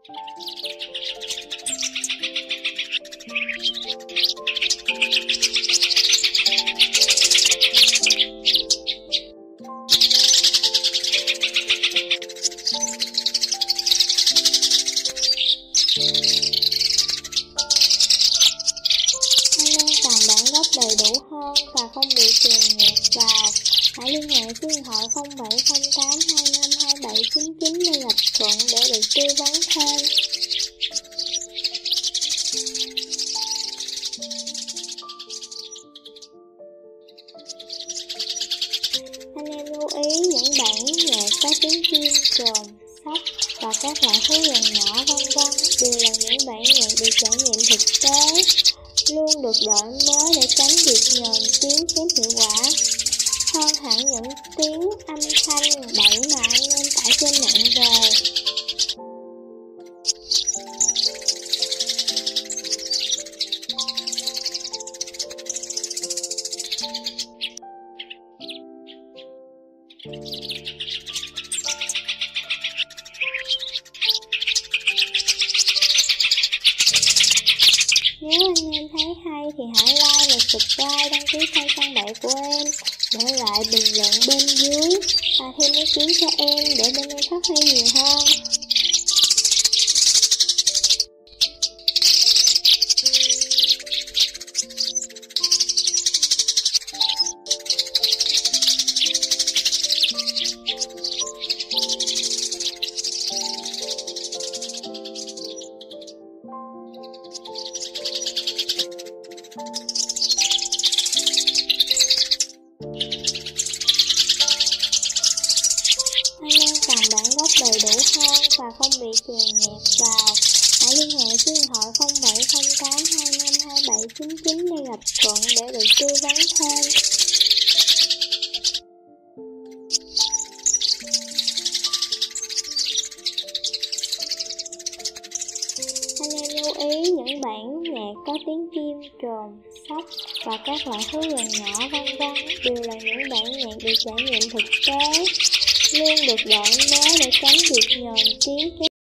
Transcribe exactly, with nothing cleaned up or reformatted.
đầy đủ hơn và không bị chèn nhạc vào, hãy liên hệ số điện thoại không bảy không tám hai năm hai bảy chín chín Lê Ngọc Thuận để được tư vấn thêm. Anh em lưu ý những bản nhạc có tiếng chim, trồn, sách và các loại thú rừng nhỏ vân vân đều là những bản nhạc được trải nghiệm thực tế, luôn được đổi mới để tránh việc nhờn tiếng kém hiệu quả hơn hẳn những tiếng âm thanh bậy mà anh em tải trên mạng về. Nếu anh em thấy hay thì hãy like và subscribe, đăng ký kênh Phan Bậy của em, để lại bình luận bên dưới và thêm ý kiến cho em để bên em phát huy nhiều hơn. Anh em cần bản gốc đầy đủ hơn và không bị chèn nhạc vào, hãy liên hệ số điện thoại không bảy không tám hai năm hai bảy chín chín Lê Ngọc Thuận để được tư vấn thêm. Anh em lưu ý những bản nhạc có tiếng chim, trồn, sách và các loại thú rừng nhỏ vân vân đều là những bản nhạc được trải nghiệm thực tế, luôn được đổi mới để tránh việc nhờn tiếng.